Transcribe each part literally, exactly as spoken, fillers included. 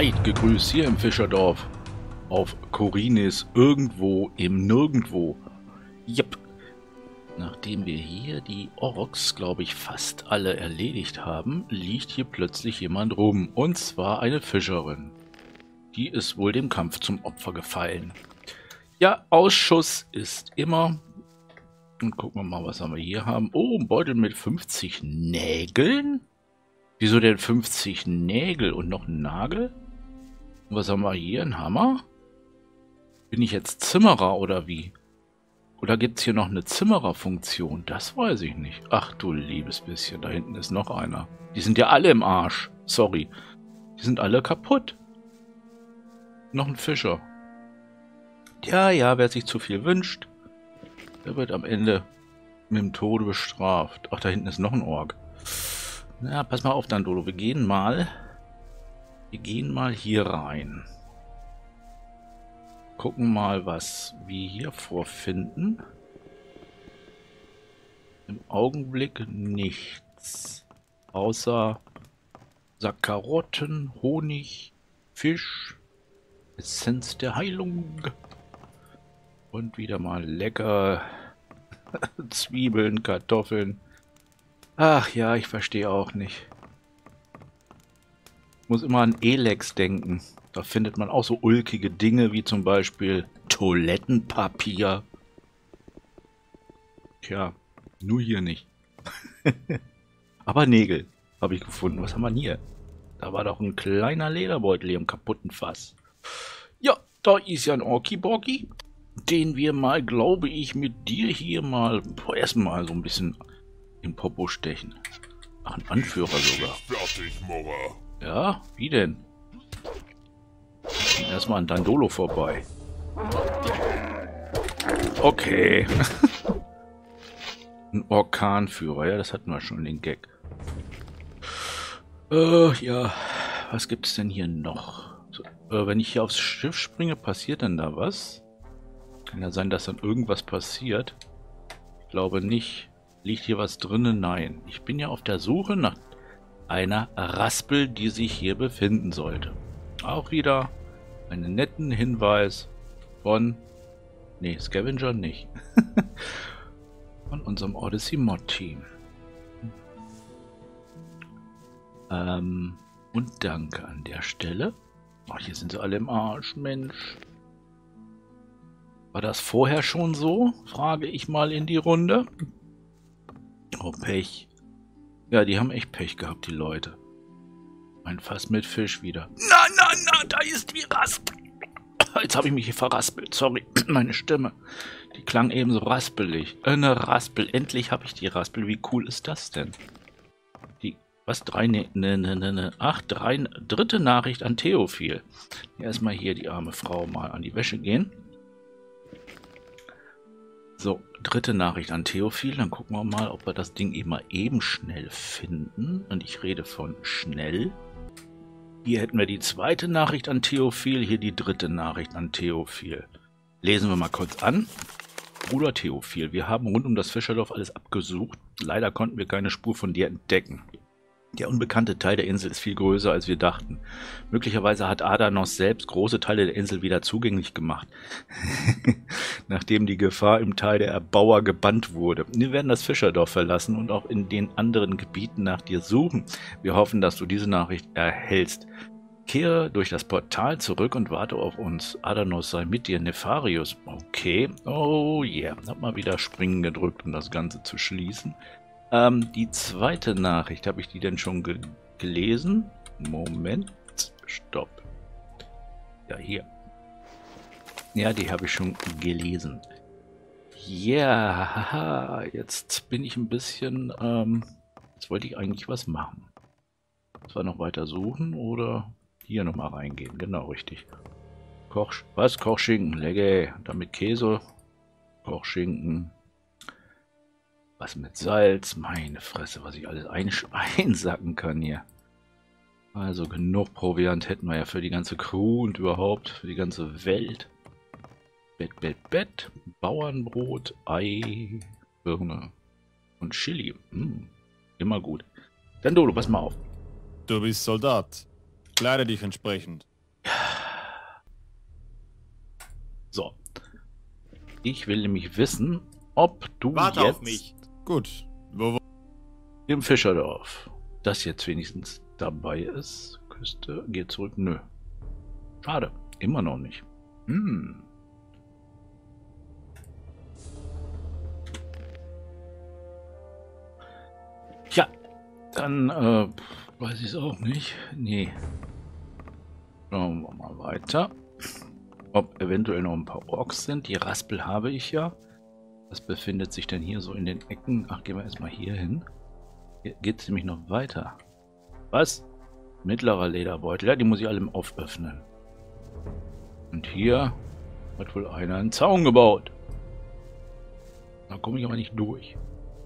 Seid gegrüßt hier im Fischerdorf. Auf Korinis irgendwo im Nirgendwo. Jep. Nachdem wir hier die Orks, glaube ich, fast alle erledigt haben, liegt hier plötzlich jemand rum. Und zwar eine Fischerin. Die ist wohl dem Kampf zum Opfer gefallen. Ja, Ausschuss ist immer. Und gucken wir mal, was wir hier haben. Oh, ein Beutel mit fünfzig Nägeln? Wieso denn fünfzig Nägel und noch ein Nagel? Und was haben wir hier? Ein Hammer? Bin ich jetzt Zimmerer oder wie? Oder gibt es hier noch eine Zimmererfunktion? Das weiß ich nicht. Ach du liebes bisschen, da hinten ist noch einer. Die sind ja alle im Arsch. Sorry. Die sind alle kaputt. Noch ein Fischer. Ja, ja, wer sich zu viel wünscht, der wird am Ende mit dem Tode bestraft. Ach, da hinten ist noch ein Ork. Na, pass mal auf, Dandolo. Wir gehen mal... Wir gehen mal hier rein. Gucken mal, was wir hier vorfinden. Im Augenblick nichts. Außer Sack Karotten, Honig, Fisch, Essenz der Heilung. Und wieder mal lecker Zwiebeln, Kartoffeln. Ach ja, ich verstehe auch nicht. Ich muss immer an Elex denken. Da findet man auch so ulkige Dinge wie zum Beispiel Toilettenpapier. Tja, nur hier nicht. Aber Nägel habe ich gefunden. Was haben wir denn hier? Da war doch ein kleiner Lederbeutel hier im kaputten Fass. Ja, da ist ja ein Orki-Borki, den wir mal, glaube ich, mit dir hier mal erstmal so ein bisschen im Popo stechen. Ach, ein Anführer sogar. Fertig, Mora. Ja, wie denn? Erstmal an Dandolo vorbei. Okay. Ein Orkanführer, ja, das hatten wir schon, den Gag. Äh, ja, was gibt es denn hier noch? So, äh, wenn ich hier aufs Schiff springe, passiert denn da was? Kann ja sein, dass dann irgendwas passiert. Ich glaube nicht. Liegt hier was drinnen? Nein. Ich bin ja auf der Suche nach einer Raspel, die sich hier befinden sollte. Auch wieder einen netten Hinweis von... Nee, Scavenger nicht. Von unserem Odyssey Mod Team. Ähm, und danke an der Stelle. Ach, hier sind sie alle im Arsch, Mensch. War das vorher schon so? Frage ich mal in die Runde. Oh, Pech. Ja, die haben echt Pech gehabt, die Leute. Ein Fass mit Fisch wieder. Na, na, na, da ist die Raspel. Jetzt habe ich mich hier verraspelt. Sorry, meine Stimme. Die klang eben so raspelig. Eine Raspel. Endlich habe ich die Raspel. Wie cool ist das denn? Die, was? Drei, ne, ne, ne, ne, ne. Ach, drei, dritte Nachricht an Theophil. Erstmal hier die arme Frau mal an die Wäsche gehen. So, dritte Nachricht an Theophil. Dann gucken wir mal, ob wir das Ding eben mal eben schnell finden. Und ich rede von schnell. Hier hätten wir die zweite Nachricht an Theophil. Hier die dritte Nachricht an Theophil. Lesen wir mal kurz an. Bruder Theophil, wir haben rund um das Fischerdorf alles abgesucht. Leider konnten wir keine Spur von dir entdecken. Der unbekannte Teil der Insel ist viel größer, als wir dachten. Möglicherweise hat Adanos selbst große Teile der Insel wieder zugänglich gemacht, nachdem die Gefahr im Teil der Erbauer gebannt wurde. Wir werden das Fischerdorf verlassen und auch in den anderen Gebieten nach dir suchen. Wir hoffen, dass du diese Nachricht erhältst. Kehre durch das Portal zurück und warte auf uns. Adanos sei mit dir, Nefarius. Okay, oh yeah. Hab mal wieder springen gedrückt, um das Ganze zu schließen. Ähm, die zweite Nachricht, habe ich die denn schon ge gelesen? Moment, stopp. Ja, hier. Ja, die habe ich schon gelesen. Ja, haha, jetzt bin ich ein bisschen, ähm, jetzt wollte ich eigentlich was machen. Zwar noch weiter suchen oder hier nochmal reingehen, genau, richtig. Koch, was? Kochschinken, lecker, damit Käse, Kochschinken. Was mit Salz? Meine Fresse, was ich alles einsacken kann hier. Also genug Proviant hätten wir ja für die ganze Crew und überhaupt für die ganze Welt. Bett, Bett, Bett. Bauernbrot, Ei, Birne und Chili. Hm, immer gut. Dandolo, pass mal auf. Du bist Soldat. Kleide dich entsprechend. So. Ich will nämlich wissen, ob du Warte jetzt auf mich. Gut. Wo, wo? im Fischerdorf das jetzt wenigstens dabei ist. Küste, geht zurück. Nö. Schade. Immer noch nicht. Hm. Tja, dann äh, weiß ich es auch nicht. Nee. Schauen wir mal weiter. Ob eventuell noch ein paar Orks sind. Die Raspel habe ich ja. Was befindet sich denn hier so in den Ecken? Ach, gehen wir erstmal hier hin. Hier geht es nämlich noch weiter. Was? Mittlerer Lederbeutel. Ja, die muss ich alle auföffnen. Und hier hat wohl einer einen Zaun gebaut. Da komme ich aber nicht durch.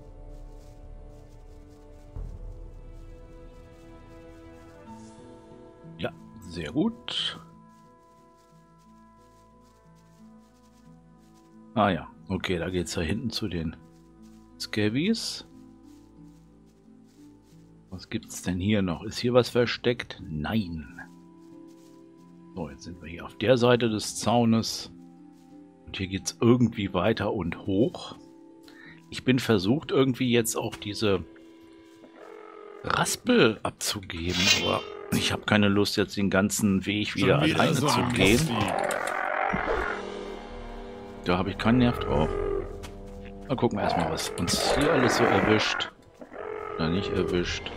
Ja, sehr gut. Ah ja, okay, da geht es da hinten zu den Scabies. Was gibt's denn hier noch? Ist hier was versteckt? Nein. So, jetzt sind wir hier auf der Seite des Zaunes. Und hier geht es irgendwie weiter und hoch. Ich bin versucht, irgendwie jetzt auch diese Raspel abzugeben, aber ich habe keine Lust, jetzt den ganzen Weg wieder, wieder alleine so zu gehen. Da habe ich keinen Nerv drauf. Mal gucken wir erstmal, was uns hier alles so erwischt. Oder nicht erwischt.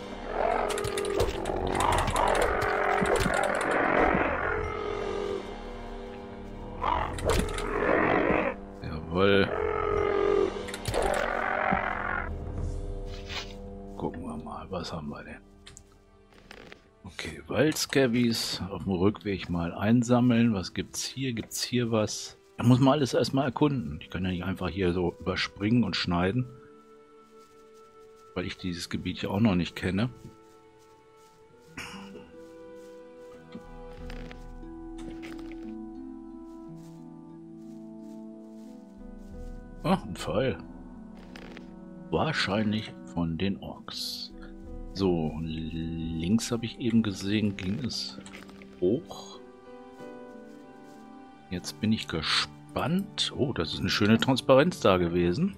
Jawohl. Gucken wir mal, was haben wir denn? Okay, Waldscabies auf dem Rückweg mal einsammeln. Was gibt's hier? Gibt's hier was? Da muss man alles erstmal erkunden. Ich kann ja nicht einfach hier so überspringen und schneiden. Weil ich dieses Gebiet ja auch noch nicht kenne. Ah, ein Pfeil. Wahrscheinlich von den Orks. So, links habe ich eben gesehen, ging es hoch. Jetzt bin ich gespannt. Oh, das ist eine schöne Transparenz da gewesen.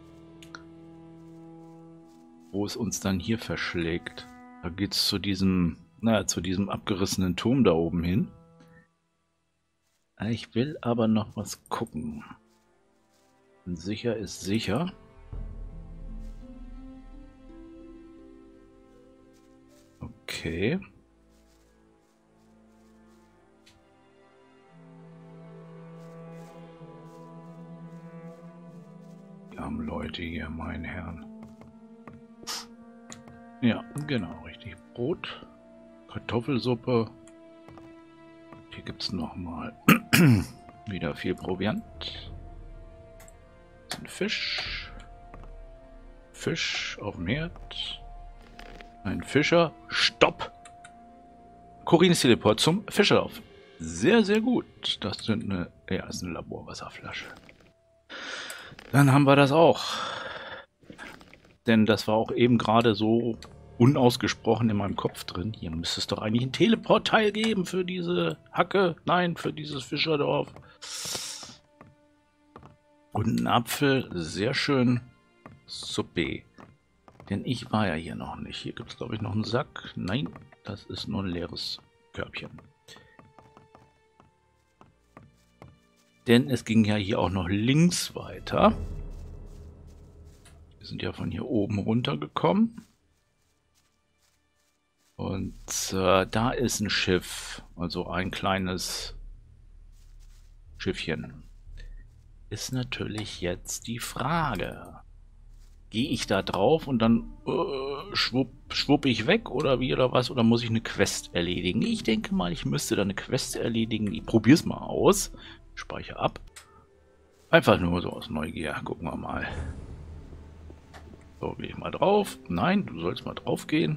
Wo es uns dann hier verschlägt. Da geht es zu diesem, naja, zu diesem abgerissenen Turm da oben hin. Ich will aber noch was gucken. Sicher ist sicher. Okay. Die armen Leute hier, mein Herrn. Ja, genau, richtig. Brot, Kartoffelsuppe. Hier gibt es nochmal wieder viel Proviant. Ein Fisch. Fisch auf dem Herd. Ein Fischer. Stopp! Corines Teleport zum Fischerlauf. Sehr, sehr gut. Das sind eine, ja, ist eine Laborwasserflasche. Dann haben wir das auch. Denn das war auch eben gerade so unausgesprochen in meinem Kopf drin. Hier müsste es doch eigentlich ein Teleportteil geben für diese Hacke. Nein, für dieses Fischerdorf. Und ein Apfel. Sehr schön. Suppe. Denn ich war ja hier noch nicht. Hier gibt es, glaube ich, noch einen Sack. Nein, das ist nur ein leeres Körbchen. Denn es ging ja hier auch noch links weiter. Wir sind ja von hier oben runtergekommen. Und äh, da ist ein Schiff. Also ein kleines Schiffchen. Ist natürlich jetzt die Frage. Gehe ich da drauf und dann äh, schwupp, schwupp ich weg oder wie oder was? Oder muss ich eine Quest erledigen? Ich denke mal, ich müsste da eine Quest erledigen. Ich probiere es mal aus. Speichere ab. Einfach nur so aus Neugier. Gucken wir mal. So, gehe ich mal drauf. Nein, du sollst mal drauf gehen.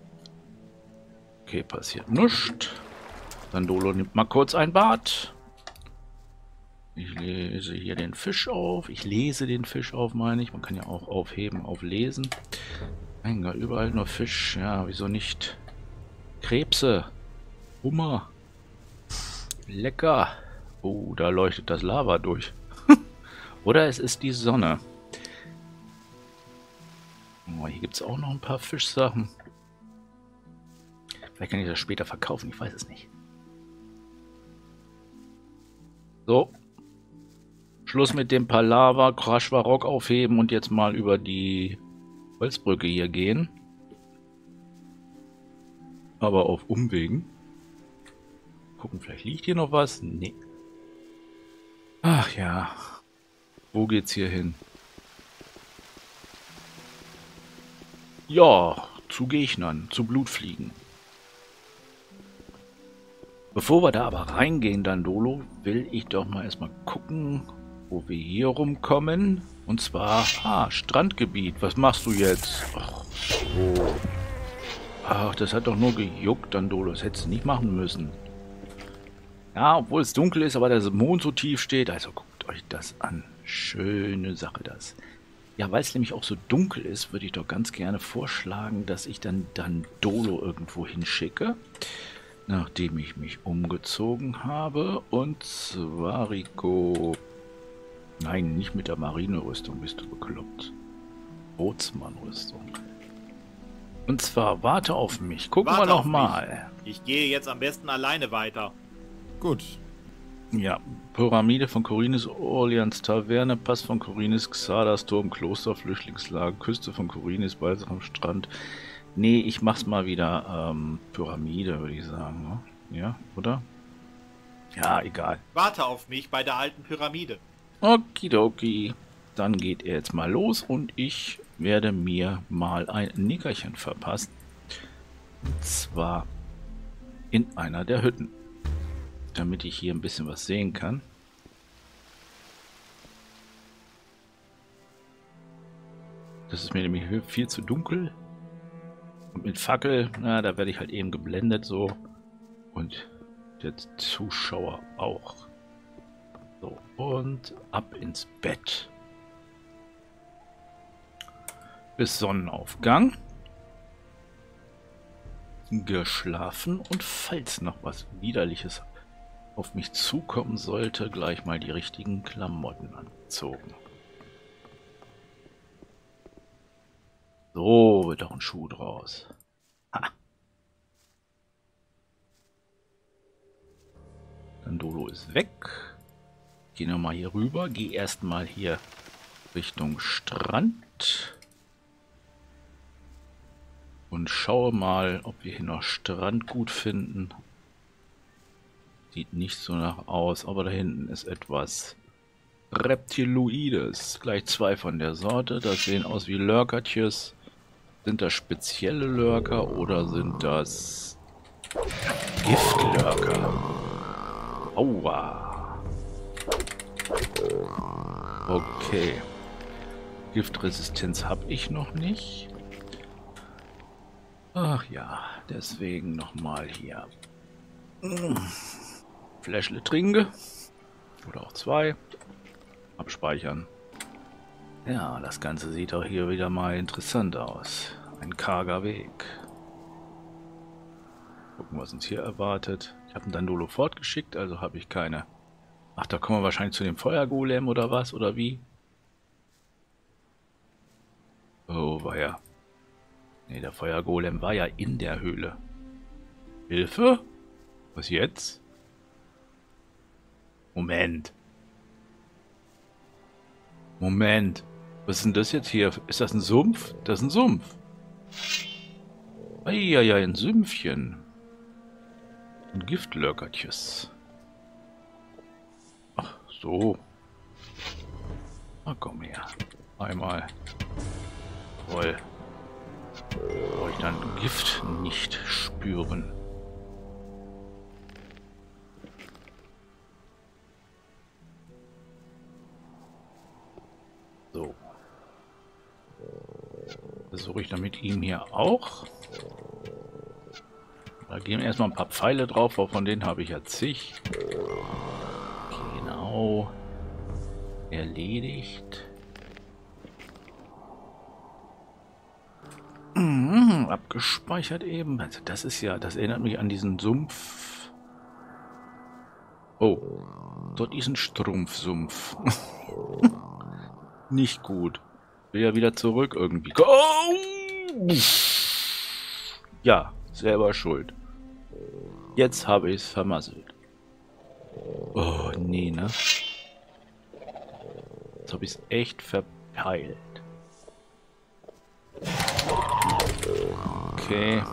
Okay, passiert nichts. Dann Dolo nimmt mal kurz ein Bad. Ich lese hier den Fisch auf. Ich lese den Fisch auf, meine ich. Man kann ja auch aufheben, auflesen. Mein Gott, überall nur Fisch. Ja, wieso nicht? Krebse. Hummer. Lecker. Oh, da leuchtet das Lava durch. Oder es ist die Sonne. Oh, hier gibt es auch noch ein paar Fischsachen. Vielleicht kann ich das später verkaufen, ich weiß es nicht. So. Schluss mit dem Palaver, Crash-Rock aufheben und jetzt mal über die Holzbrücke hier gehen. Aber auf Umwegen. Gucken, vielleicht liegt hier noch was? Nee. Ach ja. Wo geht's hier hin? Ja, zu Gegnern, zu Blutfliegen. Bevor wir da aber reingehen, Dandolo, will ich doch mal erstmal gucken, wo wir hier rumkommen. Und zwar, ah, Strandgebiet. Was machst du jetzt? Ach, so. Ach, das hat doch nur gejuckt, Dandolo. Das hättest du nicht machen müssen. Ja, obwohl es dunkel ist, aber der Mond so tief steht. Also guckt euch das an. Schöne Sache das. Ja, weil es nämlich auch so dunkel ist, würde ich doch ganz gerne vorschlagen, dass ich dann Dandolo irgendwo hinschicke. Nachdem ich mich umgezogen habe. Und zwar, Rico... Nein, nicht mit der Marinerüstung, bist du bekloppt. Bootsmannrüstung. Und zwar, warte auf mich. Gucken wir noch mal. Ich gehe jetzt am besten alleine weiter. Gut. Ja, Pyramide von Korinis, Orleans Taverne, Pass von Korinis, Xardas Turm, Kloster, Flüchtlingslager, Küste von Korinis, Balsam am Strand. Nee, ich mach's mal wieder ähm, Pyramide, würde ich sagen. Ne? Ja, oder? Ja, egal. Warte auf mich bei der alten Pyramide. Okidoki. Dann geht er jetzt mal los und ich werde mir mal ein Nickerchen verpassen. Und zwar in einer der Hütten. Damit ich hier ein bisschen was sehen kann. Das ist mir nämlich viel zu dunkel. Und mit Fackel, na, da werde ich halt eben geblendet so. Und der Zuschauer auch. So, und ab ins Bett. Bis Sonnenaufgang. Geschlafen und falls noch was Widerliches auf mich zukommen sollte, gleich mal die richtigen Klamotten angezogen. So wird doch ein Schuh draus. Ha. Dandolo ist weg. Gehen wir mal hier rüber. Gehe erstmal hier Richtung Strand. Und schaue mal, ob wir hier noch Strand gut finden. Sieht nicht so nach aus, aber da hinten ist etwas Reptiloides. Gleich zwei von der Sorte. Das sehen aus wie Lurkertjes. Sind das spezielle Lurker oder sind das Giftlurker? Aua. Okay. Giftresistenz habe ich noch nicht. Ach ja, deswegen nochmal hier. Fläschle trinke. Oder auch zwei. Abspeichern. Ja, das Ganze sieht auch hier wieder mal interessant aus. Ein karger Weg. Gucken, was uns hier erwartet. Ich habe einen Dandolo fortgeschickt, also habe ich keine... Ach, da kommen wir wahrscheinlich zu dem Feuergolem oder was? Oder wie? Oh, war ja... Ne, der Feuergolem war ja in der Höhle. Hilfe? Was jetzt? Moment. Moment. Was ist denn das jetzt hier? Ist das ein Sumpf? Das ist ein Sumpf. Eieiei, ein Sümpfchen. Ein Giftlurkertjes. Ach, so. Na komm her. Einmal. Toll. Wollte ich dann Gift nicht spüren. So. Versuche ich dann mit ihm hier auch. Da gehen erstmal ein paar Pfeile drauf, von denen habe ich ja zig. Genau. Erledigt. Mhm, abgespeichert eben. Also das ist ja, das erinnert mich an diesen Sumpf. Oh, dort ist ein Strumpfsumpf. Nicht gut. Will ja wieder zurück irgendwie. Oh! Ja, selber schuld. Jetzt habe ich es vermasselt. Oh, nee, ne? Jetzt habe ich es echt verpeilt. Okay.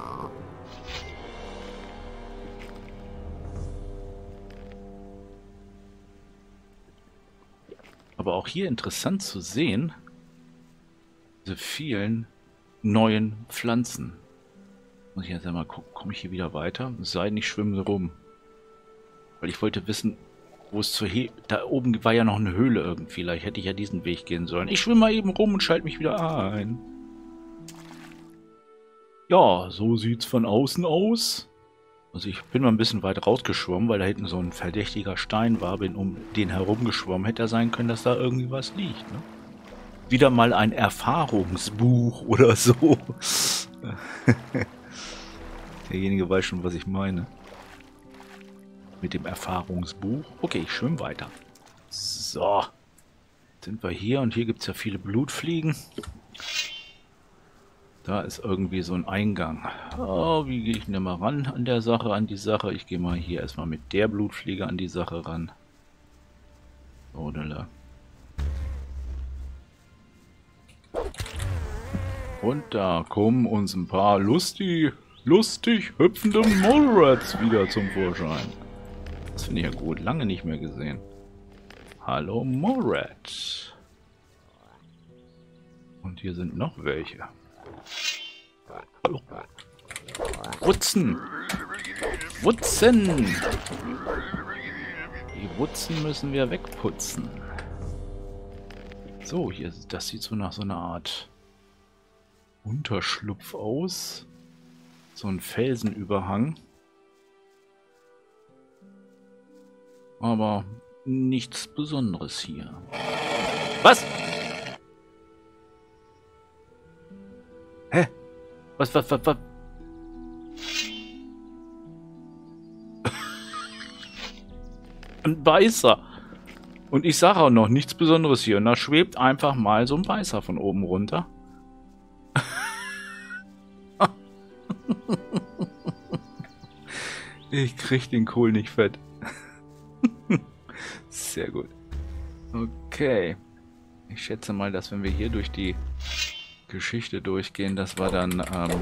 Aber auch hier interessant zu sehen, diese vielen neuen Pflanzen. Muss ich jetzt einmal gucken, komme ich hier wieder weiter? Es sei denn, ich schwimme rum. Weil ich wollte wissen, wo es zur He... Da oben war ja noch eine Höhle irgendwie. Vielleicht hätte ich ja diesen Weg gehen sollen. Ich schwimme mal eben rum und schalte mich wieder ein. Ja, so sieht's von außen aus. Also ich bin mal ein bisschen weit rausgeschwommen, weil da hinten so ein verdächtiger Stein war. Bin um den herumgeschwommen. Hätte ja sein können, dass da irgendwie was liegt, ne? Wieder mal ein Erfahrungsbuch oder so. Derjenige weiß schon, was ich meine. Mit dem Erfahrungsbuch. Okay, ich schwimme weiter. So. Jetzt sind wir hier und hier gibt es ja viele Blutfliegen. Da ist irgendwie so ein Eingang. Oh, wie gehe ich denn da mal ran an der Sache, an die Sache? Ich gehe mal hier erstmal mit der Blutfliege an die Sache ran. Oder. Und da kommen uns ein paar lustig, lustig hüpfende Mole-Rats wieder zum Vorschein. Das finde ich ja gut. Lange nicht mehr gesehen. Hallo Mole-Rat. Und hier sind noch welche. Hallo. Wutzen. Wutzen. Die Wutzen müssen wir wegputzen. So, hier, das sieht so nach so einer Art Unterschlupf aus. So ein Felsenüberhang. Aber nichts Besonderes hier. Was? Hä? Was, was, was, was? Ein Beißer. Und ich sage auch noch nichts Besonderes hier. Und da schwebt einfach mal so ein Beißer von oben runter. Ich krieg den Kohl nicht fett. Sehr gut. Okay. Ich schätze mal, dass wenn wir hier durch die Geschichte durchgehen, dass wir dann, ähm,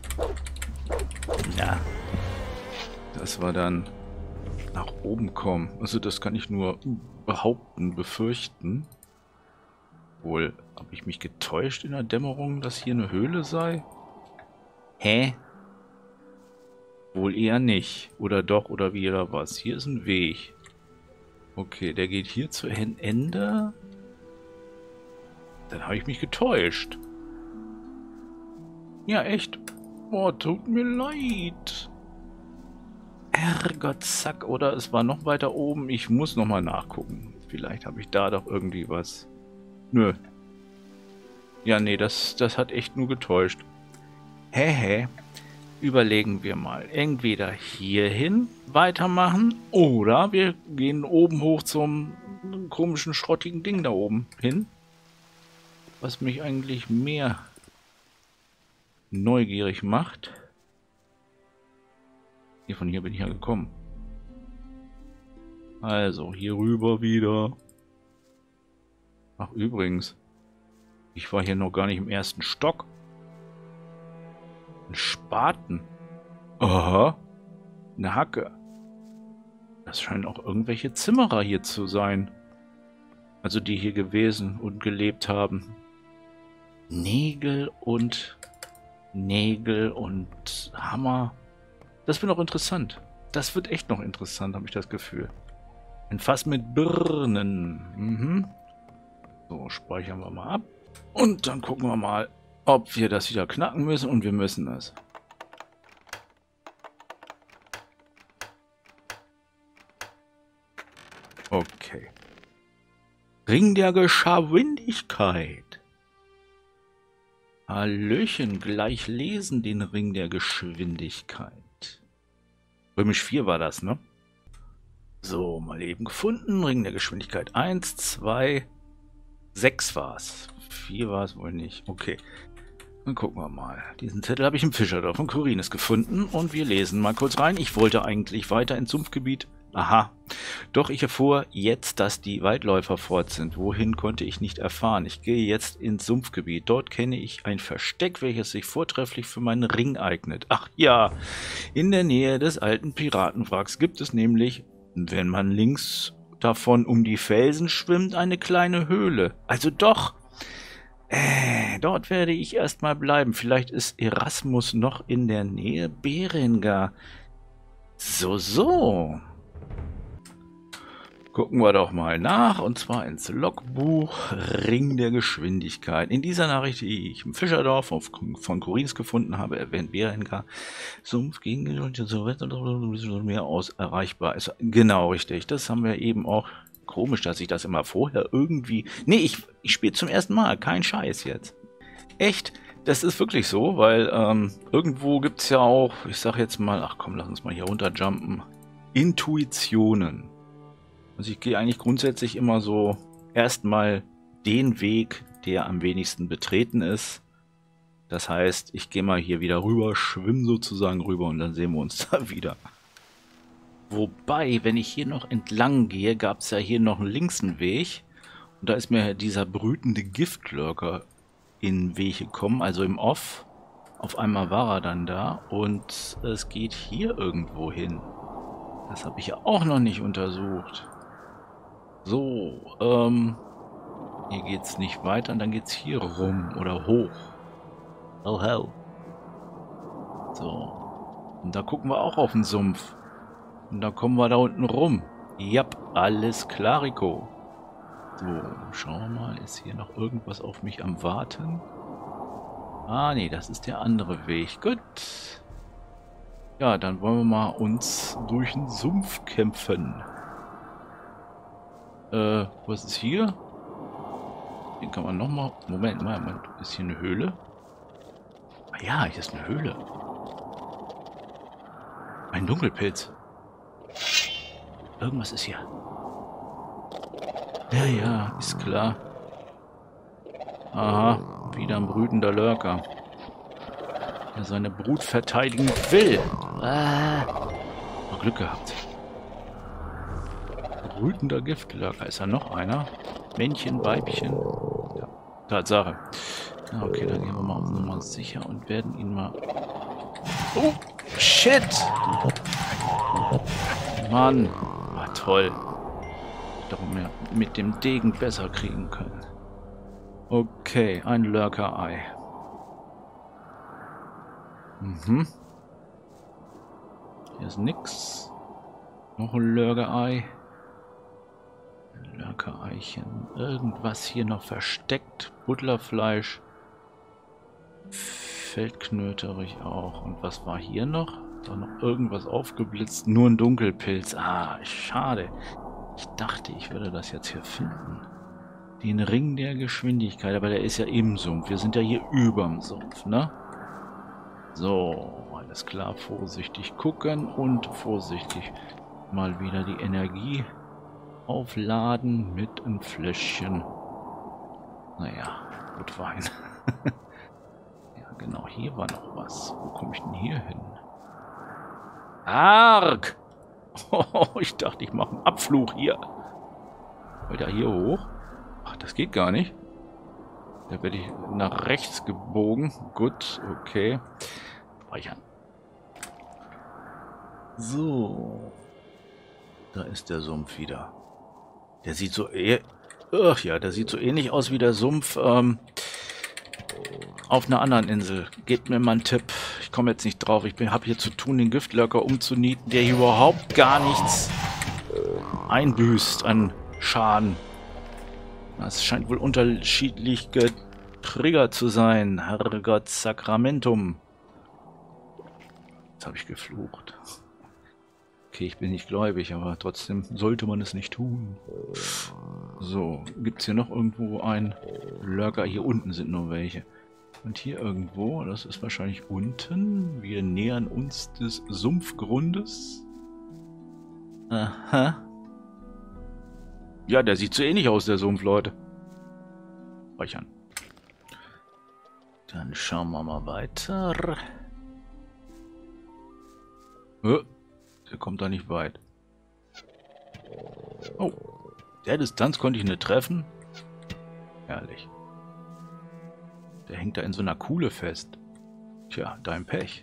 ja, dass wir dann nach oben kommen. Also das kann ich nur behaupten, befürchten. Wohl, habe ich mich getäuscht in der Dämmerung, dass hier eine Höhle sei? Hä? Wohl eher nicht. Oder doch, oder wie, oder was. Hier ist ein Weg. Okay, der geht hier zu Ende. Dann habe ich mich getäuscht. Ja, echt. Oh, tut mir leid. Herrgott, zack. Oder es war noch weiter oben. Ich muss nochmal nachgucken. Vielleicht habe ich da doch irgendwie was. Nö. Ja, nee, das, das hat echt nur getäuscht. Hä, hä. Überlegen wir mal. Entweder hierhin weitermachen oder wir gehen oben hoch zum komischen, schrottigen Ding da oben hin. Was mich eigentlich mehr neugierig macht. Hier, von hier bin ich ja gekommen. Also, hier rüber wieder. Ach, übrigens. Ich war hier noch gar nicht im ersten Stock. Ein Spaten. Aha. Eine Hacke. Das scheinen auch irgendwelche Zimmerer hier zu sein. Also die hier gewesen und gelebt haben. Nägel und Nägel und Hammer. Das wird noch interessant. Das wird echt noch interessant, habe ich das Gefühl. Ein Fass mit Birnen. Mhm. So, speichern wir mal ab. Und dann gucken wir mal, ob wir das wieder knacken müssen. Und wir müssen es. Okay. Ring der Geschwindigkeit. Hallöchen, gleich lesen den Ring der Geschwindigkeit. Römisch vier war das, ne? So, mal eben gefunden. Ring der Geschwindigkeit eins, zwei, sechs war es. vier war es wohl nicht. Okay. Dann gucken wir mal. Diesen Zettel habe ich im Fischerdorf von Korines gefunden und wir lesen mal kurz rein. Ich wollte eigentlich weiter ins Sumpfgebiet. Aha. Doch ich erfuhr jetzt, dass die Waldläufer fort sind. Wohin konnte ich nicht erfahren. Ich gehe jetzt ins Sumpfgebiet. Dort kenne ich ein Versteck, welches sich vortrefflich für meinen Ring eignet. Ach ja, in der Nähe des alten Piratenwracks gibt es nämlich, wenn man links davon um die Felsen schwimmt, eine kleine Höhle. Also doch. Äh, dort werde ich erstmal bleiben. Vielleicht ist Erasmus noch in der Nähe. Berengar. So, so. Gucken wir doch mal nach, und zwar ins Logbuch Ring der Geschwindigkeit. In dieser Nachricht, die ich im Fischerdorf von Korins gefunden habe, erwähnt Berengar, Sumpf gegen so mehr aus erreichbar ist. Genau, richtig. Das haben wir eben auch. Komisch, dass ich das immer vorher irgendwie... Nee, ich, ich spiele zum ersten Mal. Kein Scheiß jetzt. Echt? Das ist wirklich so, weil ähm, irgendwo gibt es ja auch, ich sag jetzt mal, ach komm, lass uns mal hier runterjumpen, Intuitionen. Also ich gehe eigentlich grundsätzlich immer so erstmal den Weg, der am wenigsten betreten ist. Das heißt, ich gehe mal hier wieder rüber, schwimme sozusagen rüber und dann sehen wir uns da wieder. Wobei, wenn ich hier noch entlang gehe, gab es ja hier noch einen linksen Weg. Und da ist mir dieser brütende Giftlurker in den Weg gekommen, also im Off. Auf einmal war er dann da und es geht hier irgendwo hin. Das habe ich ja auch noch nicht untersucht. So, ähm, hier geht's nicht weiter und dann geht's hier rum oder hoch. Oh hell. So, und da gucken wir auch auf den Sumpf. Und da kommen wir da unten rum. Jap, alles klariko. So, schauen wir mal, ist hier noch irgendwas auf mich am Warten? Ah, nee, das ist der andere Weg. Gut. Ja, dann wollen wir mal uns durch den Sumpf kämpfen. Äh, was ist hier? Den kann man nochmal... Moment, Moment, ist hier eine Höhle? Ah ja, hier ist eine Höhle. Ein Dunkelpilz. Irgendwas ist hier. Ja, ja, ist klar. Aha, wieder ein brütender Lurker, der seine Brut verteidigen will. Ah, noch Glück gehabt. Brütender Giftlurker. Ist da noch einer? Männchen, Weibchen. Ja, Tatsache. Ja, okay, dann gehen wir mal auf Nummer sicher und werden ihn mal... Oh, shit! Mann. Ah, toll. Darum wir mit dem Degen besser kriegen können. Okay, ein Lurker-Ei. Mhm. Hier ist nix. Noch ein Lurker-Ei. Lurker-Eichen. Irgendwas hier noch versteckt. Butlerfleisch. Feldknöterich auch. Und was war hier noch? Da noch irgendwas aufgeblitzt. Nur ein Dunkelpilz. Ah, schade. Ich dachte, ich würde das jetzt hier finden. Den Ring der Geschwindigkeit. Aber der ist ja im Sumpf. Wir sind ja hier überm Sumpf, ne? So, alles klar. Vorsichtig gucken und vorsichtig mal wieder die Energie aufladen mit einem Fläschchen. Naja, gut Wein. Ja, genau. Hier war noch was. Wo komme ich denn hier hin? Arg! Oh, ich dachte, ich mache einen Abflug hier. Weiter hier hoch. Ach, das geht gar nicht. Da werde ich nach rechts gebogen. Gut, okay. Speichern. So. Da ist der Sumpf wieder. Der sieht so eh... Ach ja, der sieht so ähnlich aus wie der Sumpf ähm, auf einer anderen Insel. Gebt mir mal einen Tipp. Ich komme jetzt nicht drauf. Ich habe hier zu tun, den Giftlurker umzunieten, der hier überhaupt gar nichts einbüßt an Schaden. Das scheint wohl unterschiedlich getriggert zu sein. Herrgott Sakramentum. Jetzt habe ich geflucht. Okay, ich bin nicht gläubig, aber trotzdem sollte man es nicht tun. So, gibt es hier noch irgendwo einen Lurker? Hier unten sind nur welche. Und hier irgendwo, das ist wahrscheinlich unten. Wir nähern uns des Sumpfgrundes. Aha. Ja, der sieht so ähnlich aus, der Sumpf, Leute. Speichern. Dann schauen wir mal weiter. Hä? Der kommt da nicht weit. Oh. Der Distanz konnte ich nicht treffen. Herrlich. Der hängt da in so einer Kuhle fest. Tja, dein Pech.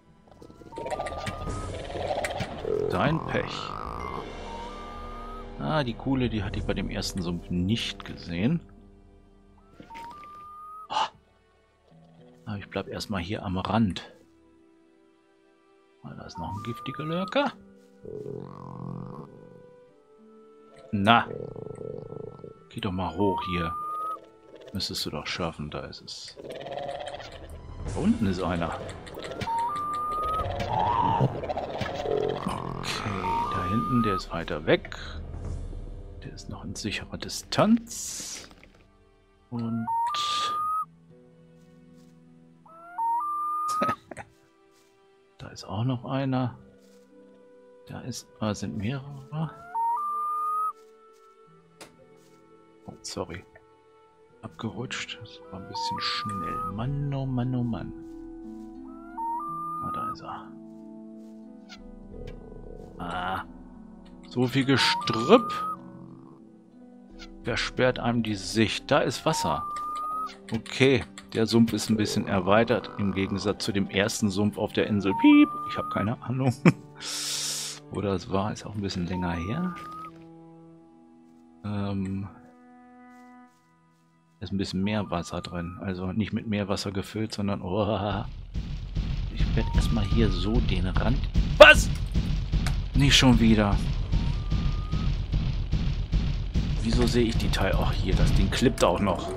Dein Pech. Ah, die Kuhle, die hatte ich bei dem ersten Sumpf nicht gesehen. Oh. Aber ich bleib erstmal hier am Rand. Ah, da ist noch ein giftiger Lurker. Na. Geh doch mal hoch hier. Müsstest du doch schaffen, da ist es. Da unten ist einer. Okay, da hinten, der ist weiter weg. Der ist noch in sicherer Distanz. Und... da ist auch noch einer. Da ist... Ah, sind mehrere. Oh, sorry. Abgerutscht. Das war ein bisschen schnell. Mann, oh Mann, oh Mann. Ah, da ist er. Ah. So viel Gestrüpp. Versperrt einem die Sicht. Da ist Wasser. Okay. Der Sumpf ist ein bisschen erweitert. Im Gegensatz zu dem ersten Sumpf auf der Insel. Piep. Ich habe keine Ahnung. Wo das war. Ist auch ein bisschen länger her. Ähm... ist ein bisschen mehr Wasser drin. Also nicht mit Meerwasser gefüllt, sondern... Oh, ich werde erstmal hier so den Rand... Was? Nicht schon wieder. Wieso sehe ich die Teil... Ach, hier, das Ding klippt auch noch.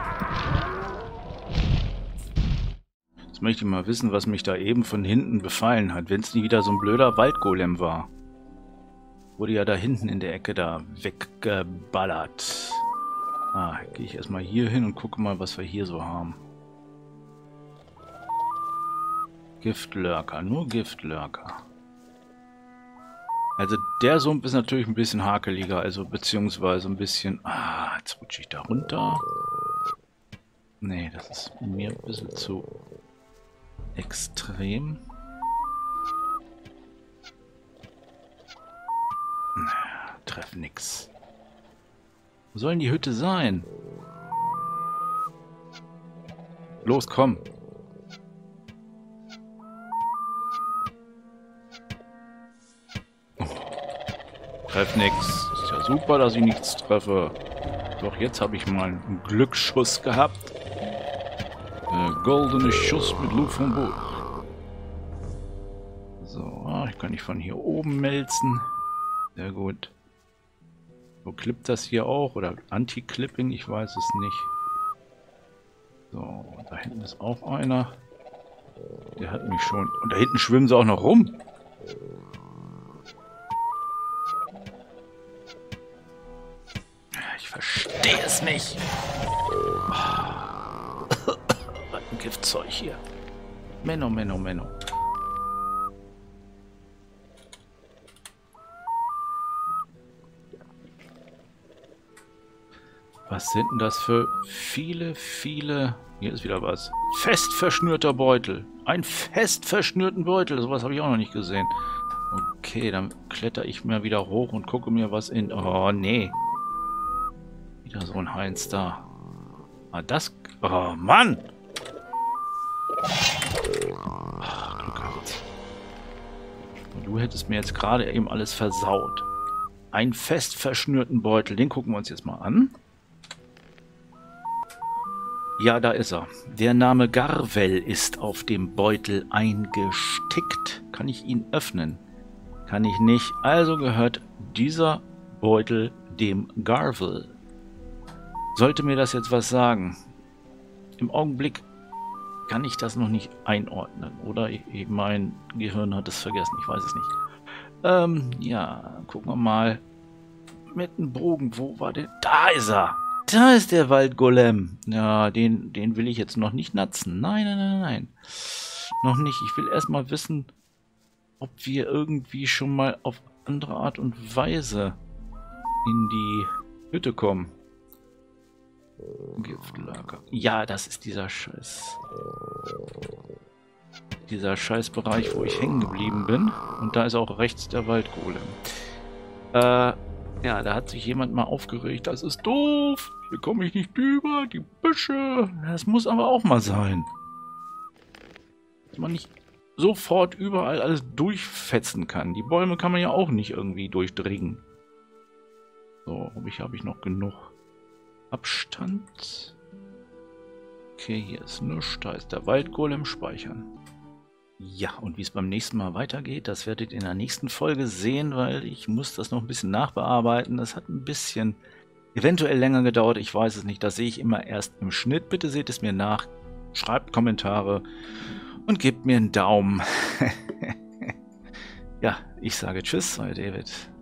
Jetzt möchte ich mal wissen, was mich da eben von hinten befallen hat. Wenn es nie wieder so ein blöder Waldgolem war. Wurde ja da hinten in der Ecke da weggeballert. Ah, gehe ich erstmal hier hin und gucke mal, was wir hier so haben. Giftlurker, nur Giftlurker. Also der Sumpf ist natürlich ein bisschen hakeliger, also beziehungsweise ein bisschen... Ah, jetzt rutsche ich da runter. Nee, das ist mir ein bisschen zu extrem. Treff nix. Wo soll denn die Hütte sein? Los, komm. Oh. Treff nix. Ist ja super, dass ich nichts treffe. Doch jetzt habe ich mal einen Glücksschuss gehabt. Der goldene Schuss mit Loup von Bourg. So, ich kann nicht von hier oben melzen. Sehr gut. So, klippt das hier auch? Oder Anti-Clipping? Ich weiß es nicht. So, da hinten ist auch einer. Der hat mich schon... Und da hinten schwimmen sie auch noch rum. Ich verstehe es nicht. Was ein Giftzeug hier. Menno, Menno, Menno. Was sind denn das für viele, viele... Hier ist wieder was. Fest verschnürter Beutel. Ein fest verschnürten Beutel. Sowas habe ich auch noch nicht gesehen. Okay, dann kletter ich mal wieder hoch und gucke mir was in... Oh, nee. Wieder so ein Heinz da. Ah, das... Oh, Mann! Ach, Glück gehabt. Und du hättest mir jetzt gerade eben alles versaut. Einen fest verschnürten Beutel. Den gucken wir uns jetzt mal an. Ja, da ist er. Der Name Garvel ist auf dem Beutel eingestickt. Kann ich ihn öffnen? Kann ich nicht. Also gehört dieser Beutel dem Garvel. Sollte mir das jetzt was sagen? Im Augenblick kann ich das noch nicht einordnen. Oder mein Gehirn hat es vergessen. Ich weiß es nicht. Ähm, ja, gucken wir mal. Mit dem Bogen, wo war der? Da ist er! Da ist der Waldgolem. Ja, den, den will ich jetzt noch nicht natzen. Nein, nein, nein, nein. Noch nicht. Ich will erstmal wissen, ob wir irgendwie schon mal auf andere Art und Weise in die Bitte komm. Giftlager. Ja, das ist dieser Scheiß. Dieser Scheißbereich, wo ich hängen geblieben bin. Und da ist auch rechts der Waldgolem. Äh, ja, da hat sich jemand mal aufgeregt. Das ist doof. Hier komme ich nicht drüber. Die Büsche. Das muss aber auch mal sein. Dass man nicht sofort überall alles durchfetzen kann. Die Bäume kann man ja auch nicht irgendwie durchdringen. So, hoffe ich, habe ich noch genug Abstand. Okay, hier ist nichts. Da ist der Waldgolem speichern. Ja, und wie es beim nächsten Mal weitergeht, das werdet ihr in der nächsten Folge sehen, weil ich muss das noch ein bisschen nachbearbeiten. Das hat ein bisschen eventuell länger gedauert, ich weiß es nicht. Das sehe ich immer erst im Schnitt. Bitte seht es mir nach, schreibt Kommentare und gebt mir einen Daumen. Ja, ich sage Tschüss, euer David.